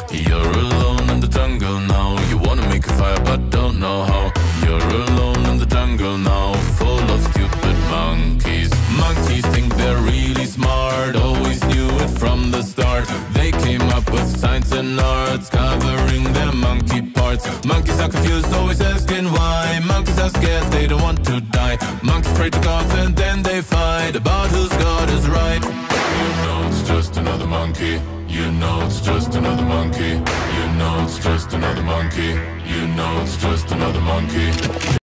You're alone in the jungle now. You wanna make a fire but don't know how. You're alone in the jungle now, full of stupid monkeys. Monkeys think they're really smart, always knew it from the start. They came up with science and arts, covering their monkey parts. Monkeys are confused, always asking why. Monkeys are scared, they don't want to die. Monkeys pray to gods and then they fight about whose god is right. You know it's just another monkey. You know it's just another monkey. You know it's just another monkey. You know it's just another monkey.